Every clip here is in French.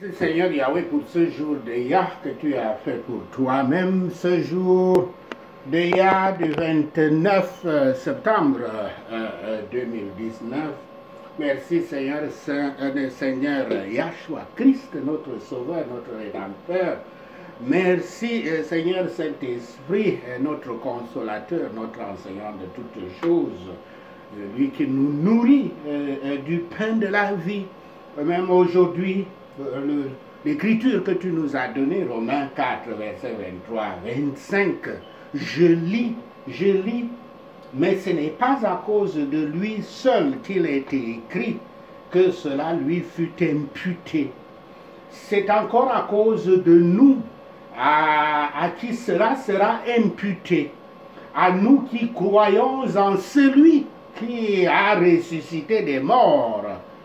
Seigneur Yahweh, pour ce jour de Yah que tu as fait pour toi-même, ce jour de Yah du 29 septembre 2019. Merci Seigneur, Seigneur Yahshua, Christ, notre Sauveur, notre Rédempteur. Merci Seigneur Saint-Esprit, notre consolateur, notre enseignant de toutes choses, lui qui nous nourrit du pain de la vie. Même aujourd'hui, l'écriture que tu nous as donnée, Romains 4, versets 23, 25, je lis, mais ce n'est pas à cause de lui seul qu'il a été écrit que cela lui fut imputé. C'est encore à cause de nous à qui cela sera imputé, à nous qui croyons en celui qui a ressuscité des morts,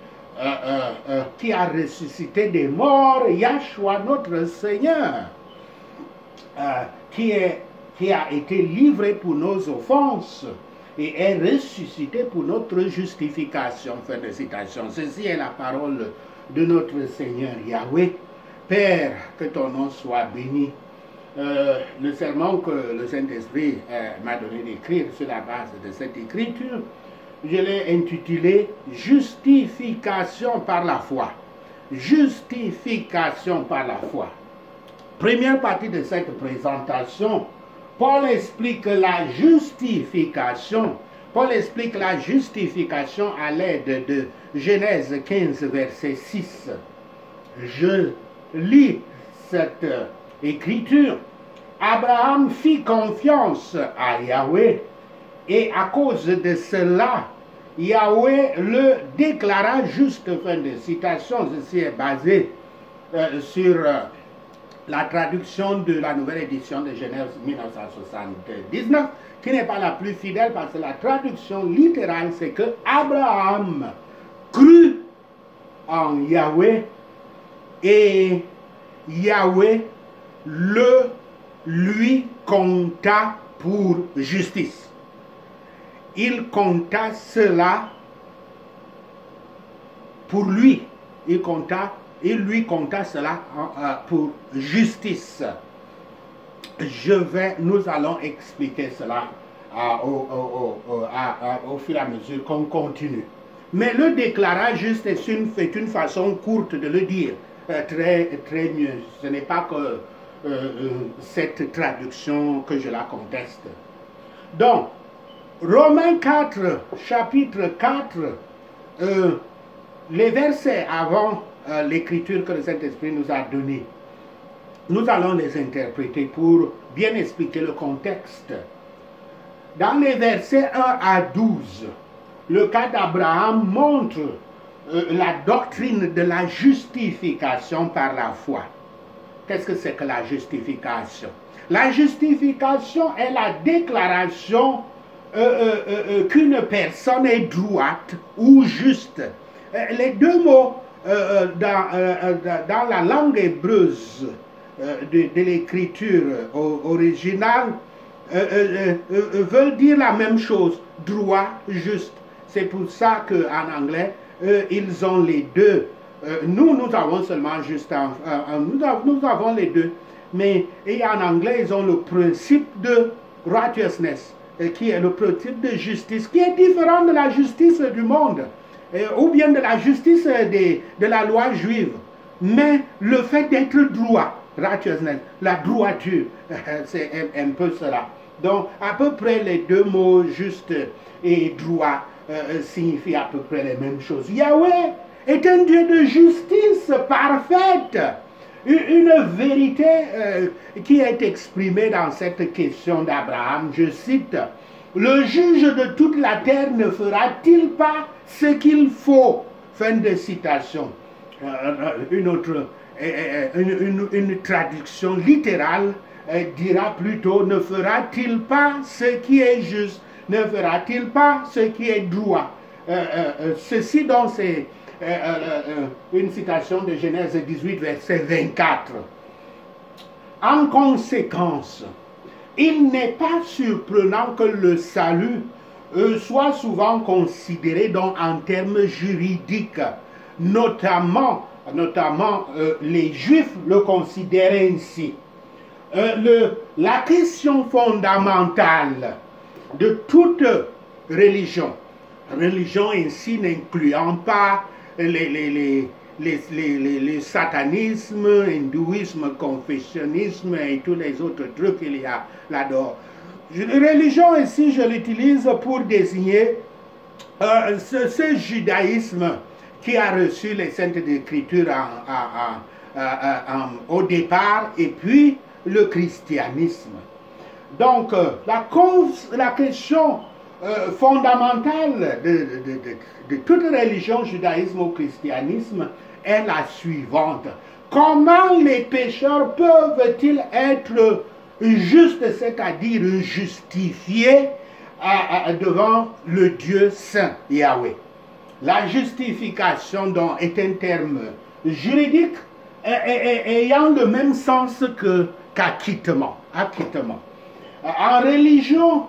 Yahshua notre Seigneur, qui a été livré pour nos offenses et est ressuscité pour notre justification. Fin de citation. Ceci est la parole de notre Seigneur Yahweh. Père, que ton nom soit béni. Le sermon que le Saint-Esprit m'a donné d'écrire sur la base de cette écriture, je l'ai intitulé « Justification par la foi ». Justification par la foi. Première partie de cette présentation, Paul explique la justification. Paul explique la justification à l'aide de Genèse 15, verset 6. Je lis cette écriture. Abraham fit confiance à Yahweh et à cause de cela, Yahweh le déclara juste. Fin de citation. Ceci est basé sur la traduction de la nouvelle édition de Genèse 1979, qui n'est pas la plus fidèle parce que la traduction littérale, c'est que Abraham crut en Yahweh et Yahweh le lui compta pour justice. Il compta cela pour lui. Il lui compta cela pour justice. Nous allons expliquer cela au fur et à mesure qu'on continue. Mais le déclara juste est une façon courte de le dire. Très mieux. Ce n'est pas que cette traduction que je la conteste. Donc, Romains 4, chapitre 4, les versets avant l'écriture que le Saint-Esprit nous a donnée, nous allons les interpréter pour bien expliquer le contexte. Dans les versets 1 à 12, le cas d'Abraham montre la doctrine de la justification par la foi. Qu'est-ce que c'est que la justification? La justification est la déclaration qu'une personne est droite ou juste. Les deux mots dans la langue hébreuse de l'écriture originale veulent dire la même chose, droit, juste. C'est pour ça qu'en anglais, ils ont les deux. Nous avons seulement juste nous avons les deux. Mais en anglais, ils ont le principe de righteousness, qui est le principe de justice, qui est différent de la justice du monde, ou bien de la justice de la loi juive. Mais le fait d'être droit, righteousness, la droiture, c'est un peu cela. Donc, à peu près les deux mots juste et droit signifient à peu près les mêmes choses. Yahweh est un Dieu de justice parfaite. Une vérité qui est exprimée dans cette question d'Abraham, je cite, « Le juge de toute la terre ne fera-t-il pas ce qu'il faut ?» Fin de citation. Une traduction littérale dira plutôt « Ne fera-t-il pas ce qui est juste? Ne fera-t-il pas ce qui est droit ?» Ceci donc c'est une citation de Genèse 18, verset 24. En conséquence, il n'est pas surprenant que le salut soit souvent considéré donc en termes juridiques, notamment notamment les Juifs le considèrent ainsi. La question fondamentale de toute religion ainsi n'incluant pas le satanisme, hindouisme, confessionnisme et tous les autres trucs qu'il y a là-dedans. Religion ici, je l'utilise pour désigner ce judaïsme qui a reçu les Saintes Écritures au départ, et puis le christianisme. Donc, la question fondamentale de toute religion, judaïsme ou christianisme, est la suivante. Comment les pécheurs peuvent-ils être justes, c'est-à-dire justifiés devant le Dieu saint, Yahweh? La justification donc est un terme juridique ayant le même sens qu'acquittement. En religion,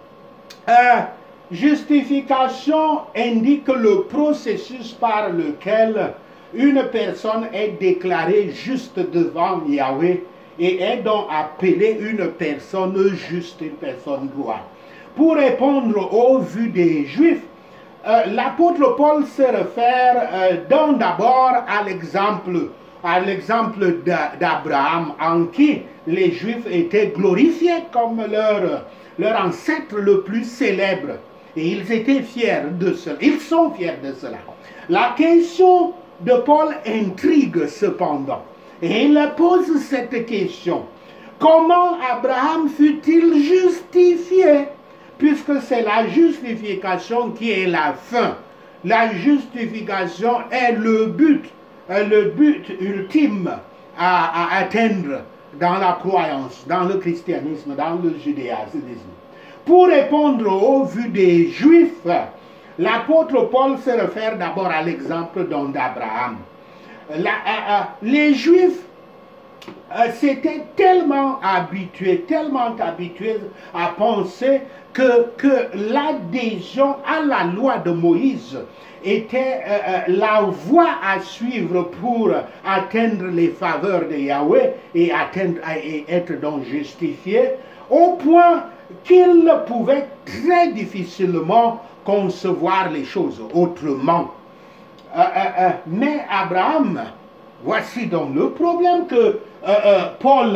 justification indique le processus par lequel une personne est déclarée juste devant Yahweh et est donc appelée une personne juste, une personne droite. Pour répondre aux vues des Juifs, l'apôtre Paul se réfère donc d'abord à l'exemple d'Abraham, en qui les Juifs étaient glorifiés comme leur ancêtre le plus célèbre. Et ils étaient fiers de cela. Ils sont fiers de cela. La question de Paul intrigue cependant. Et il pose cette question. Comment Abraham fut-il justifié? Puisque c'est la justification qui est la fin. La justification est le but ultime à atteindre dans la croyance, dans le christianisme, dans le judaïsme. Pour répondre aux vues des Juifs, l'apôtre Paul se réfère d'abord à l'exemple d'Abraham. Les Juifs s'étaient tellement habitués à penser que l'adhésion à la loi de Moïse était la voie à suivre pour atteindre les faveurs de Yahweh et être donc justifié, au point qu'ils pouvaient très difficilement concevoir les choses autrement. Mais Abraham, voici donc le problème que Paul,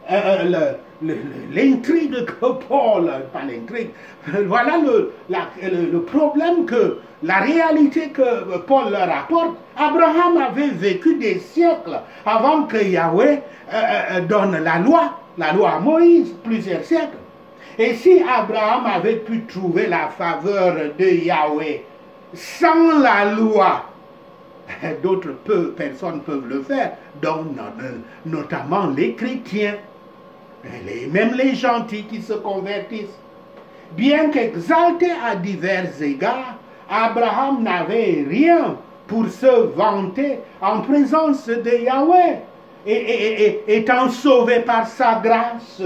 l'intrigue que Paul, pas l'intrigue, voilà le problème la réalité que Paul leur apporte. Abraham avait vécu des siècles avant que Yahweh donne la loi à Moïse, plusieurs siècles. Et si Abraham avait pu trouver la faveur de Yahweh sans la loi, d'autres personnes peuvent le faire, dont notamment les chrétiens, même les gentils qui se convertissent. Bien qu'exalté à divers égards, Abraham n'avait rien pour se vanter en présence de Yahweh, et étant sauvé par sa grâce,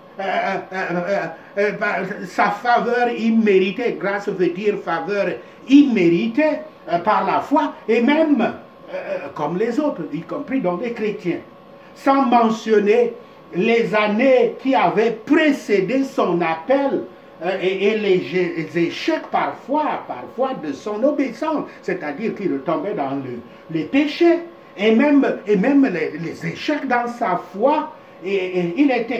sa faveur imméritée. Grâce veut dire faveur imméritée par la foi, et même comme les autres, y compris dans les chrétiens, sans mentionner les années qui avaient précédé son appel et les échecs parfois de son obéissance, c'est-à-dire qu'il tombait dans les péchés, et même les échecs dans sa foi. Et il est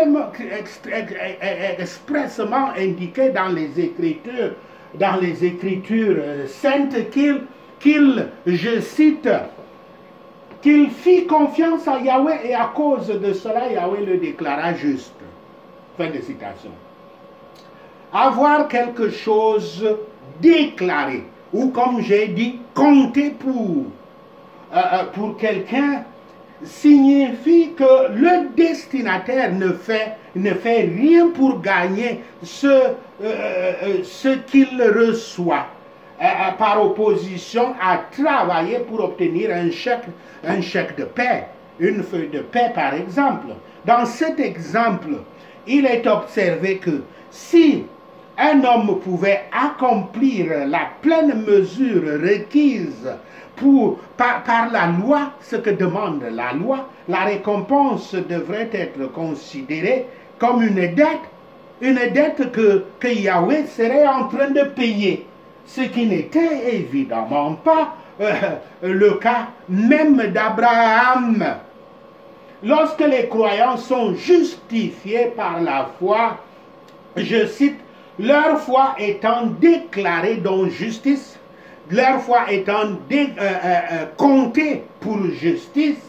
expressément indiqué dans les Écritures saintes qu'il, je cite, qu'il fit confiance à Yahweh et à cause de cela, Yahweh le déclara juste. Fin de citation. Avoir quelque chose déclaré, ou comme j'ai dit, compter pour quelqu'un, signifie que le destinataire ne fait rien pour gagner ce qu'il reçoit, par opposition à travailler pour obtenir un chèque de paie, une feuille de paie par exemple. Dans cet exemple, il est observé que si un homme pouvait accomplir la pleine mesure requise par la loi, ce que demande la loi, la récompense devrait être considérée comme une dette que Yahweh serait en train de payer, ce qui n'était évidemment pas le cas même d'Abraham. Lorsque les croyants sont justifiés par la foi, je cite, leur foi étant déclarée dans justice, leur foi étant comptée pour justice,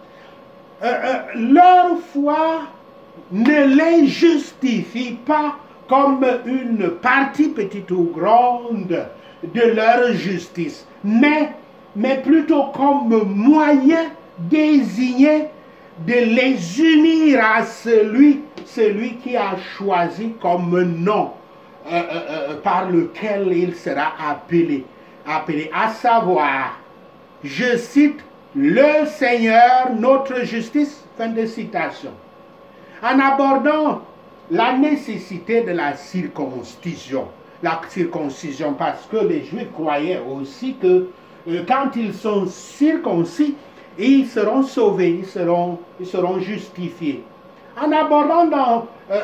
leur foi ne les justifie pas comme une partie petite ou grande de leur justice, mais plutôt comme moyen désigné de les unir à celui qui a choisi comme nom par lequel il sera appelé, à savoir, je cite, le Seigneur, notre justice, fin de citation. En abordant la nécessité de la circoncision parce que les Juifs croyaient aussi que quand ils sont circoncis, ils seront sauvés, ils seront justifiés. En abordant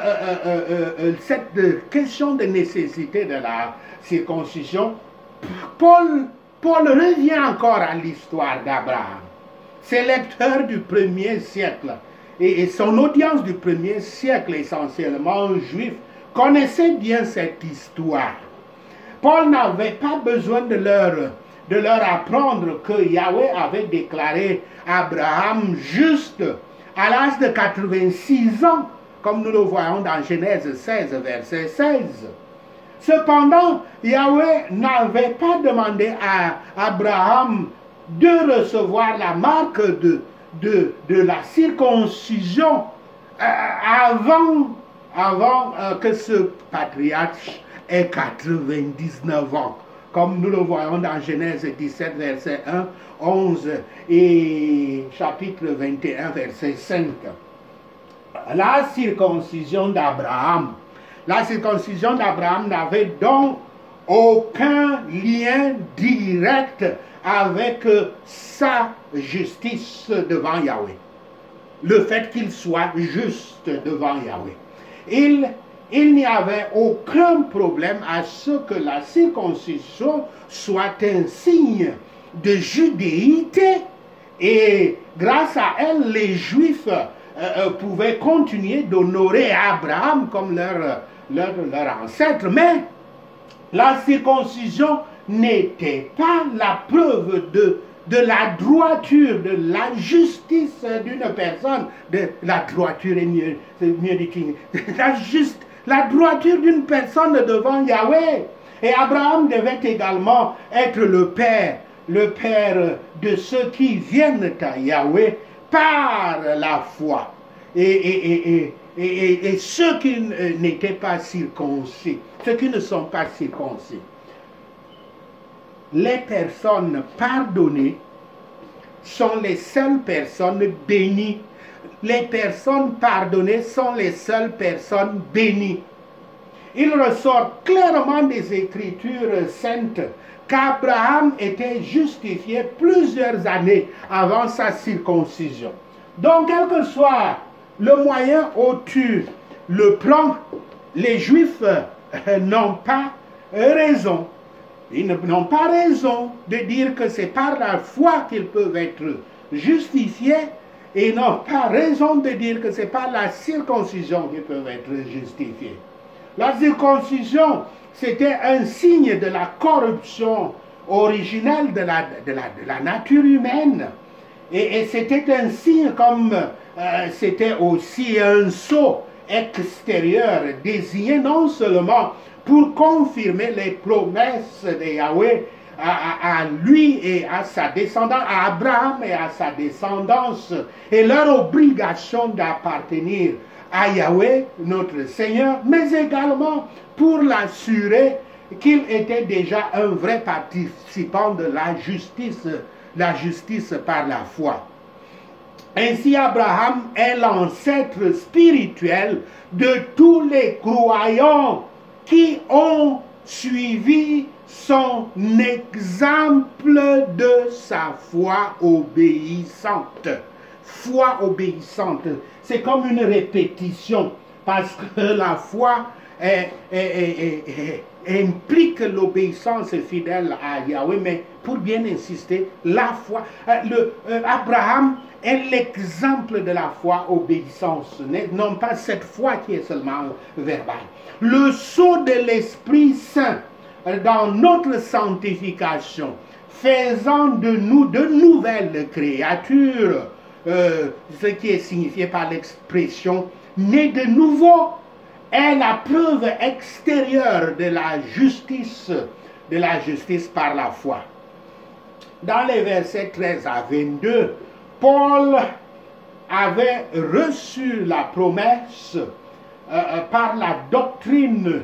cette question de nécessité de la circoncision, Paul revient encore à l'histoire d'Abraham. Ses lecteurs du 1er siècle et son audience du 1er siècle, essentiellement juif, connaissaient bien cette histoire. Paul n'avait pas besoin de leur apprendre que Yahweh avait déclaré Abraham juste à l'âge de 86 ans, comme nous le voyons dans Genèse 16, verset 16. Cependant, Yahweh n'avait pas demandé à Abraham de recevoir la marque de la circoncision avant que ce patriarche ait 99 ans. Comme nous le voyons dans Genèse 17, verset 1, 11 et chapitre 21, verset 5. La circoncision d'Abraham n'avait donc aucun lien direct avec sa justice devant Yahweh. Le fait qu'il soit juste devant Yahweh. Il n'y avait aucun problème à ce que la circoncision soit un signe de judéité et grâce à elle, les Juifs pouvaient continuer d'honorer Abraham comme leur ancêtre. Mais la circoncision n'était pas la preuve de la droiture, de la justice d'une personne, de la droiture est mieux dit, la droiture d'une personne devant Yahweh. Et Abraham devait également être le père de ceux qui viennent à Yahweh par la foi. Et ceux qui n'étaient pas circoncis, ceux qui ne sont pas circoncis. Les personnes pardonnées sont les seules personnes bénies. Les personnes pardonnées sont les seules personnes bénies. Il ressort clairement des Écritures saintes qu'Abraham était justifié plusieurs années avant sa circoncision. Donc, quel que soit le moyen où tu le prends, les Juifs n'ont pas raison. Ils n'ont pas raison de dire que c'est par la foi qu'ils peuvent être justifiés et n'ont pas raison de dire que c'est par la circoncision qu'ils peuvent être justifiés. La circoncision, c'était un signe de la corruption originelle de la nature humaine. Et c'était un signe comme c'était aussi un sceau extérieur désigné non seulement pour confirmer les promesses de Yahweh à lui et à sa descendance, à Abraham et à sa descendance, et leur obligation d'appartenir à Yahweh, notre Seigneur, mais également pour l'assurer qu'il était déjà un vrai participant de la justice par la foi. Ainsi, Abraham est l'ancêtre spirituel de tous les croyants qui ont suivi son exemple de sa foi obéissante. Foi obéissante, c'est comme une répétition, parce que la foi implique l'obéissance fidèle à Yahweh, mais pour bien insister, la foi, Abraham est l'exemple de la foi obéissance, non pas cette foi qui est seulement verbale. Le sceau de l'Esprit Saint dans notre sanctification, faisant de nous de nouvelles créatures, ce qui est signifié par l'expression « né de nouveau », est la preuve extérieure de la justice par la foi. Dans les versets 13 à 22, Paul avait reçu la promesse par la doctrine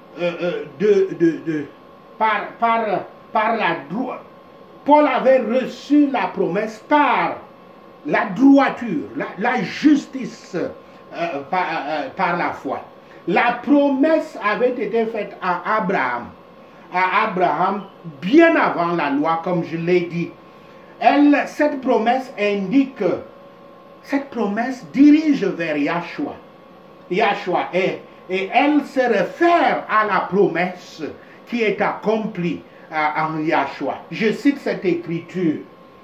par la droite. Paul avait reçu la promesse par la droiture, la justice par la foi. La promesse avait été faite à Abraham bien avant la loi, comme je l'ai dit. Cette promesse indique, cette promesse dirige vers Yahshua. Et elle se réfère à la promesse qui est accomplie en Yahshua. Je cite cette écriture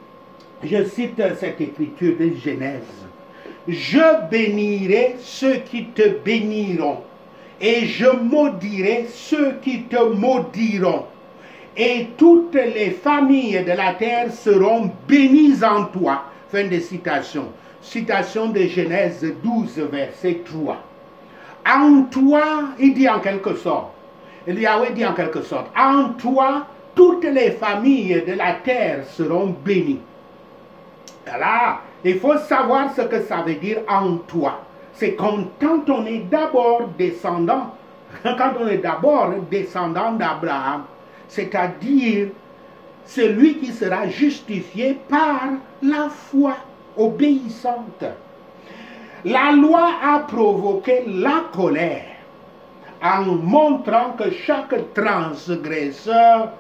de Genèse. Je bénirai ceux qui te béniront, et je maudirai ceux qui te maudiront. Et toutes les familles de la terre seront bénies en toi. Fin de citation. Citation de Genèse 12, verset 3. En toi, il dit en quelque sorte, Yahweh dit en quelque sorte, en toi, toutes les familles de la terre seront bénies. Alors, il faut savoir ce que ça veut dire en toi. C'est quand on est d'abord descendant, d'Abraham, c'est-à-dire celui qui sera justifié par la foi obéissante. La loi a provoqué la colère en montrant que chaque transgresseur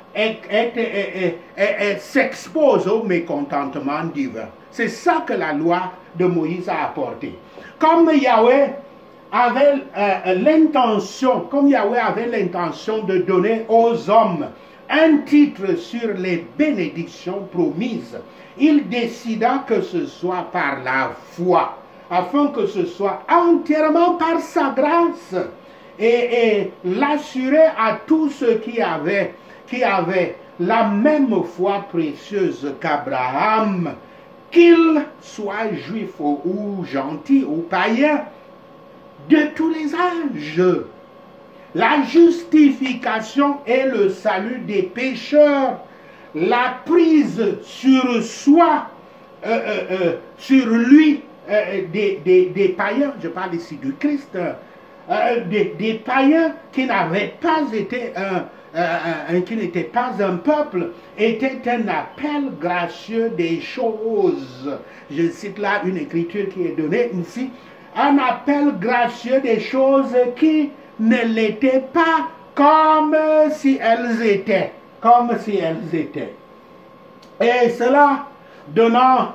s'expose au mécontentement divin. C'est ça que la loi de Moïse a apporté. Comme Yahweh avait l'intention de donner aux hommes un titre sur les bénédictions promises, il décida que ce soit par la foi, afin que ce soit entièrement par sa grâce, et l'assurer à tous ceux qui avaient la même foi précieuse qu'Abraham, qu'ils soient juifs ou gentils ou païens, de tous les âges. La justification est le salut des pécheurs, la prise sur soi, sur lui, des païens, je parle ici du Christ, des païens qui n'avaient pas été qui n'était pas un peuple, était un appel gracieux des choses. Je cite là une écriture qui est donnée ici. Un appel gracieux des choses qui ne l'étaient pas, comme si elles étaient. Comme si elles étaient. Et cela donnant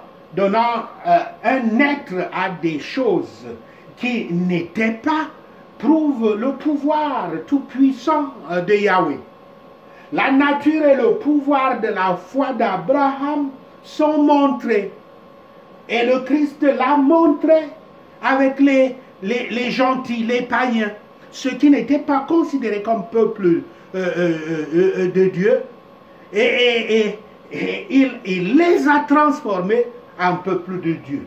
un être à des choses qui n'étaient pas, prouve le pouvoir tout-puissant de Yahweh. La nature et le pouvoir de la foi d'Abraham sont montrés. Et le Christ l'a montré avec les gentils, les païens, ceux qui n'étaient pas considérés comme peuple de Dieu. Et il les a transformés en peuple de Dieu.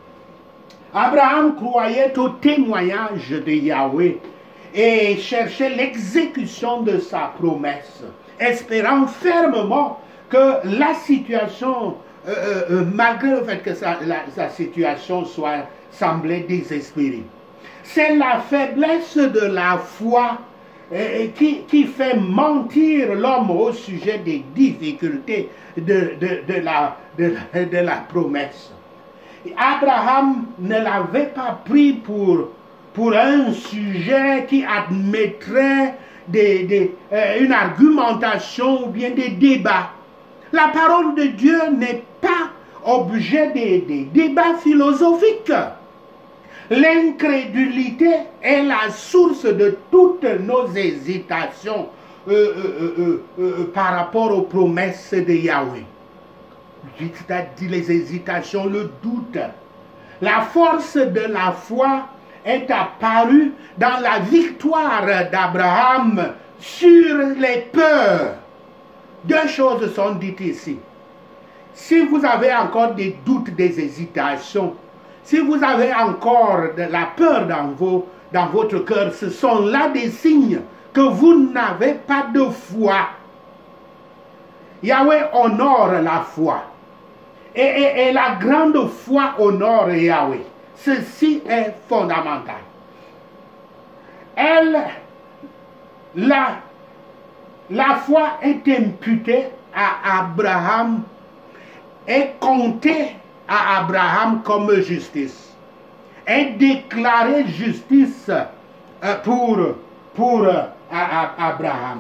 Abraham croyait au témoignage de Yahweh et cherchait l'exécution de sa promesse, espérant fermement que la situation, malgré le fait que sa situation soit semblée désespérée. C'est la faiblesse de la foi qui fait mentir l'homme au sujet des difficultés de la promesse. Abraham ne l'avait pas pris pour un sujet qui admettrait une argumentation ou bien des débats. La parole de Dieu n'est pas objet des débats philosophiques. L'incrédulité est la source de toutes nos hésitations par rapport aux promesses de Yahweh. C'est-à-dire les hésitations, le doute. La force de la foi est apparue dans la victoire d'Abraham sur les peurs. Deux choses sont dites ici. Si vous avez encore des doutes, des hésitations, si vous avez encore de la peur dans votre cœur, ce sont là des signes que vous n'avez pas de foi. Yahweh honore la foi. Et la grande foi honore Yahweh. Ceci est fondamental. La foi est imputée à Abraham, est comptée à Abraham comme justice, est déclarée justice pour Abraham.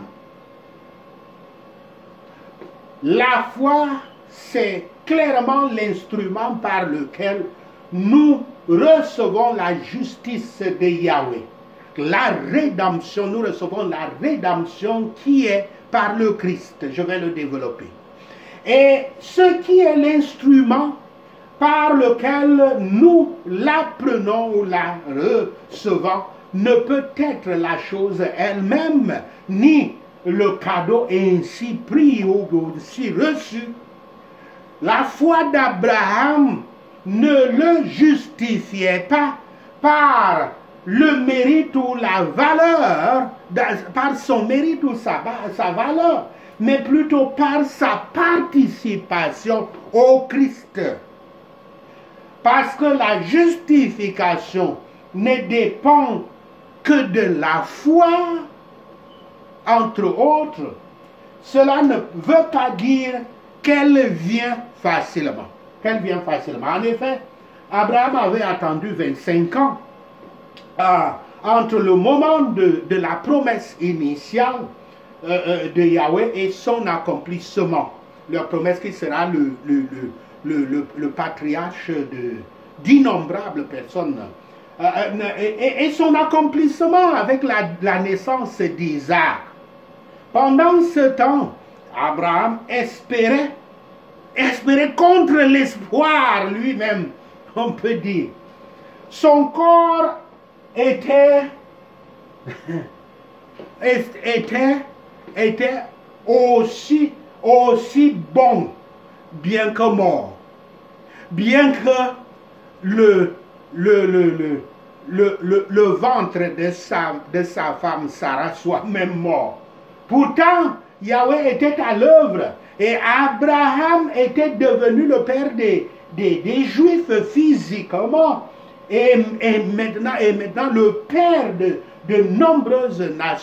La foi, c'est clairement l'instrument par lequel nous recevons la justice de Yahweh. La rédemption, nous recevons la rédemption qui est par le Christ. Je vais le développer. Et ce qui est l'instrument par lequel nous l'apprenons ou la recevons ne peut être la chose elle-même, ni le cadeau ainsi pris ou ainsi reçu. La foi d'Abraham ne le justifiait pas par le mérite ou la valeur, par son mérite ou sa valeur, mais plutôt par sa participation au Christ. Parce que la justification ne dépend que de la foi, entre autres. Cela ne veut pas dire qu'elle vient facilement. Qu'elle vient facilement. En effet, Abraham avait attendu 25 ans entre le moment de la promesse initiale de Yahweh et son accomplissement. La promesse qui sera le patriarche d'innombrables personnes. Et son accomplissement avec la naissance d'Isaac. Pendant ce temps, Abraham espérait contre l'espoir lui-même, on peut dire. Son corps était aussi bon, bien que mort. Bien que le ventre de sa femme Sarah soit même mort. Pourtant, Yahweh était à l'œuvre et Abraham était devenu le père des Juifs physiquement et maintenant le père de nombreuses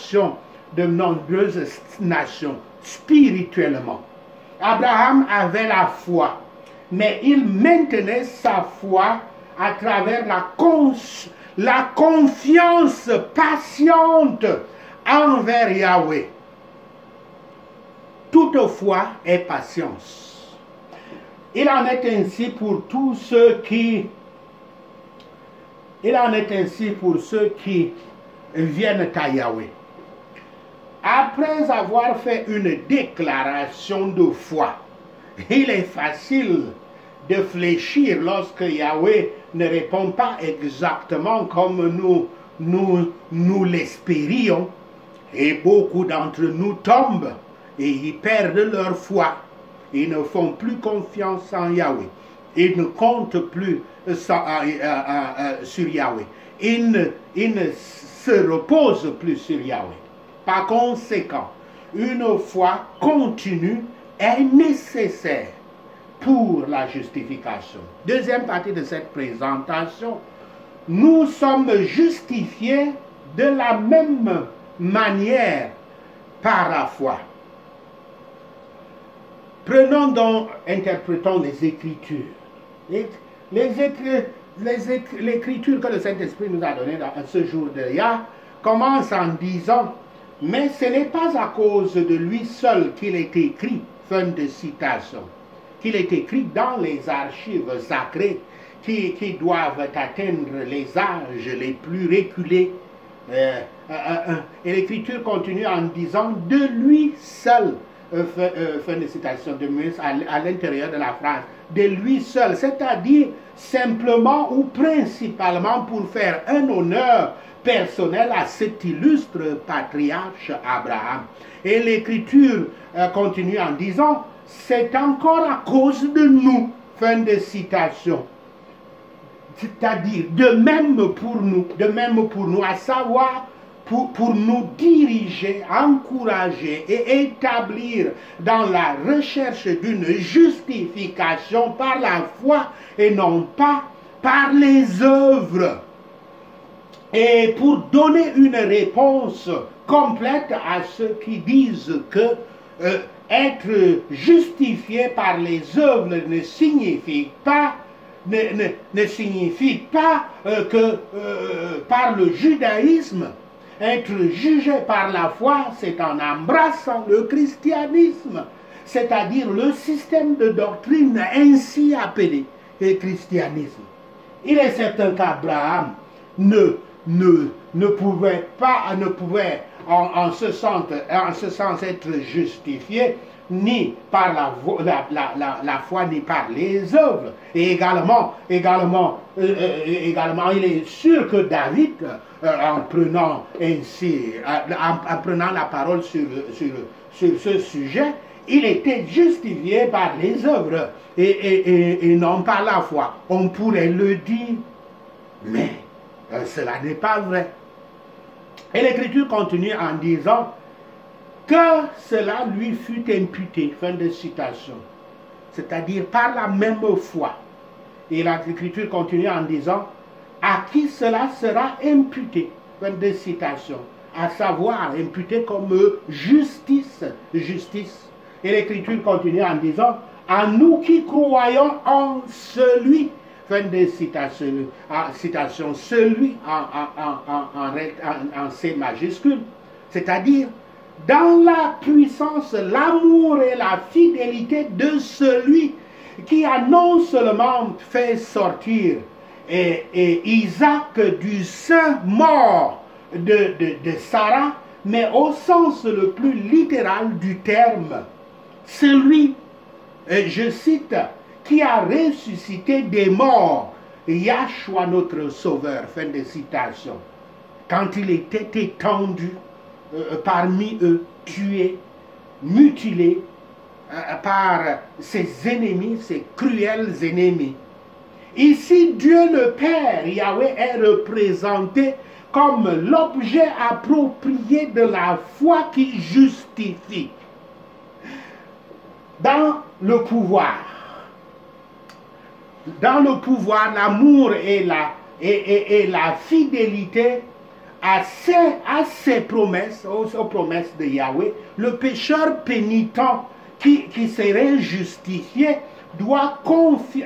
nations spirituellement. Abraham avait la foi, mais il maintenait sa foi à travers la confiance patiente envers Yahweh. Toute foi est patience. Il en est ainsi pour tous ceux qui viennent à Yahweh. Après avoir fait une déclaration de foi, il est facile de fléchir lorsque Yahweh ne répond pas exactement comme nous l'espérions. Et beaucoup d'entre nous tombent et ils perdent leur foi. Ils ne font plus confiance en Yahweh. Ils ne comptent plus sur Yahweh. Ils ne se reposent plus sur Yahweh. Par conséquent, une foi continue est nécessaire pour la justification. Deuxième partie de cette présentation, nous sommes justifiés de la même manière par la foi. Prenons donc, interprétons les Écritures. L'Écriture que le Saint-Esprit nous a donnée dans ce jour de Yah commence en disant Mais ce n'est pas à cause de lui seul qu'il est écrit, fin de citation, qu'il est écrit dans les archives sacrées qui doivent atteindre les âges les plus reculés. Et l'Écriture continue en disant « de lui seul », fin de citation de Mus à l'intérieur de la phrase, de lui seul, c'est-à-dire simplement ou principalement pour faire un honneur personnel à cet illustre patriarche Abraham. Et l'Écriture continue en disant « c'est encore à cause de nous », fin de citation. C'est-à-dire, de même pour nous, à savoir, pour nous diriger, encourager et établir dans la recherche d'une justification par la foi et non pas par les œuvres. Et pour donner une réponse complète à ceux qui disent que être justifié par les œuvres ne signifie pas que par le judaïsme, être jugé par la foi, c'est en embrassant le christianisme, c'est-à-dire le système de doctrine ainsi appelé le christianisme. Il est certain qu'Abraham ne pouvait en ce sens être justifié ni par la foi, ni par les œuvres. Et également, il est sûr que David, en prenant la parole sur ce sujet, il était justifié par les œuvres et non par la foi. On pourrait le dire, mais cela n'est pas vrai. Et l'Écriture continue en disant que cela lui fut imputé, fin de citation, c'est-à-dire par la même foi. Et l'Écriture continue en disant à qui cela sera imputé, fin de citation, à savoir imputé comme justice. Et l'Écriture continue en disant à nous qui croyons en celui, fin de citation, celui en C majuscule, c'est-à-dire dans la puissance, l'amour et la fidélité de celui qui a non seulement fait sortir Isaac du sein mort de Sarah, mais au sens le plus littéral du terme. Celui, je cite, qui a ressuscité des morts, Yahshua notre Sauveur, fin de citation, quand il était étendu parmi eux, tué, mutilé par ses ennemis, ses cruels ennemis. Ici, Dieu le Père, Yahweh, est représenté comme l'objet approprié de la foi qui justifie. Dans le pouvoir, l'amour et la fidélité à ses promesses, aux promesses de Yahweh, le pécheur pénitent qui serait justifié doit confier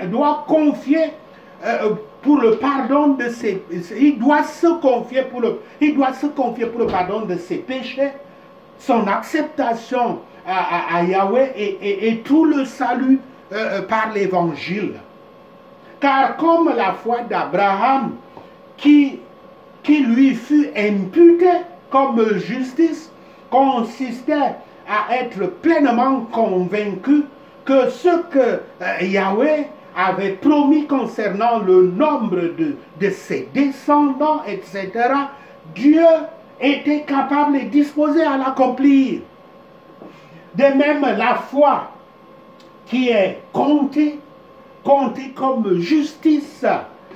pour le pardon de ses, il doit se confier pour le pardon de ses péchés, son acceptation à Yahweh et tout le salut par l'évangile. Car comme la foi d'Abraham qui lui fut imputée comme justice consistait à être pleinement convaincu que ce que Yahweh avait promis concernant le nombre de ses descendants, etc., Dieu était capable et disposé à l'accomplir. De même, la foi qui est comptée comme justice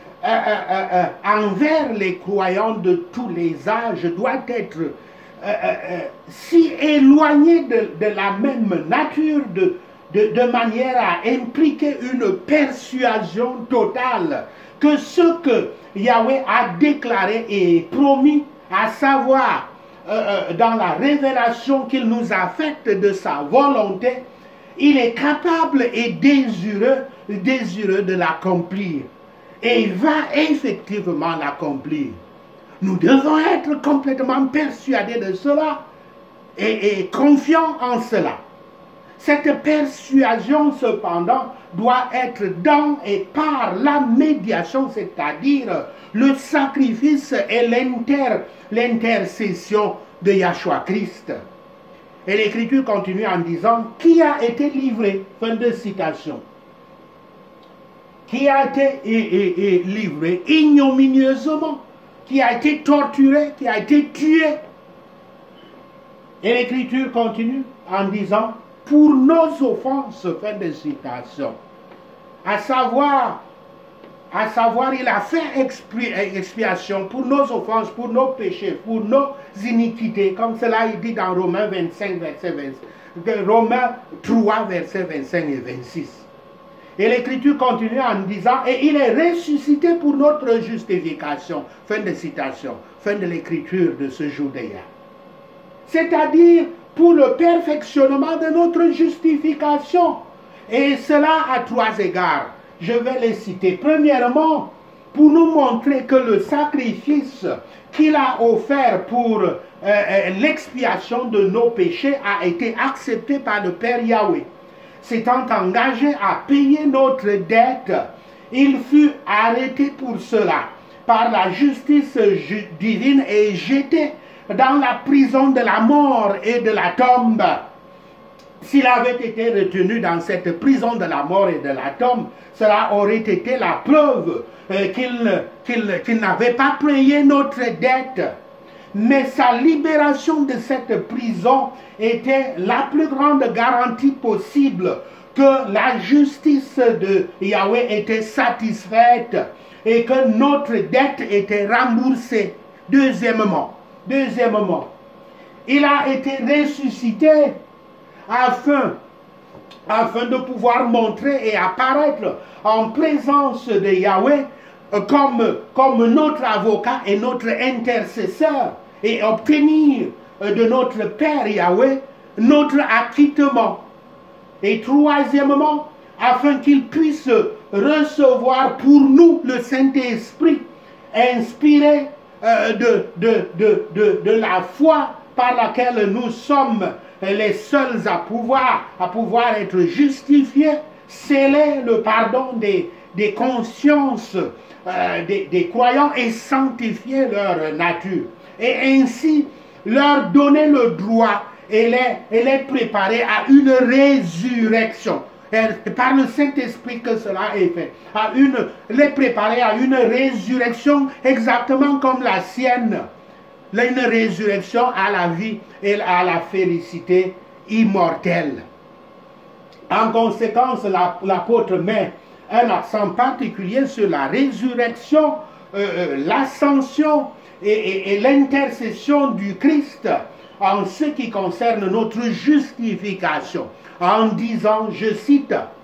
envers les croyants de tous les âges doit être si éloignée de la même nature de manière à impliquer une persuasion totale que ce que Yahweh a déclaré et promis, à savoir dans la révélation qu'il nous a faite de sa volonté, il est capable et désireux de l'accomplir. Et il va effectivement l'accomplir. Nous devons être complètement persuadés de cela, est confiant en cela. Cette persuasion, cependant, doit être dans et par la médiation, c'est-à-dire le sacrifice et l'intercession de Yahshua Christ. Et l'Écriture continue en disant, qui a été livré, fin de citation, qui a été livré ignominieusement, qui a été torturé, qui a été tué. Et l'Écriture continue en disant, pour nos offenses, fin de citation. À savoir, il a fait expiation pour nos offenses, pour nos péchés, pour nos iniquités, comme cela il dit dans Romains 25, verset 26, Romains 3, verset 25 et 26. Et l'Écriture continue en disant, et il est ressuscité pour notre justification, fin de citation, fin de l'Écriture de ce jour d'hier. C'est-à-dire pour le perfectionnement de notre justification. Et cela à 3 égards. Je vais les citer. Premièrement, pour nous montrer que le sacrifice qu'il a offert pour l'expiation de nos péchés a été accepté par le Père Yahweh. S'étant engagé à payer notre dette, il fut arrêté pour cela par la justice divine et jeté dans la prison de la mort et de la tombe. S'il avait été retenu dans cette prison de la mort et de la tombe, cela aurait été la preuve qu'il n'avait pas payé notre dette. Mais sa libération de cette prison était la plus grande garantie possible que la justice de Yahweh était satisfaite et que notre dette était remboursée. Deuxièmement, il a été ressuscité afin de pouvoir montrer et apparaître en présence de Yahweh comme notre avocat et notre intercesseur et obtenir de notre Père Yahweh notre acquittement. Et troisièmement, afin qu'il puisse recevoir pour nous le Saint-Esprit inspiré de la foi par laquelle nous sommes les seuls à pouvoir être justifiés, sceller le pardon des consciences des croyants et sanctifier leur nature. Et ainsi leur donner le droit et les préparer à une résurrection. Et par le Saint-Esprit que cela est fait, les préparer à une résurrection exactement comme la sienne, une résurrection à la vie et à la félicité immortelle. En conséquence, l'apôtre met un accent particulier sur la résurrection, l'ascension et l'intercession du Christ en ce qui concerne notre justification, en disant, je cite,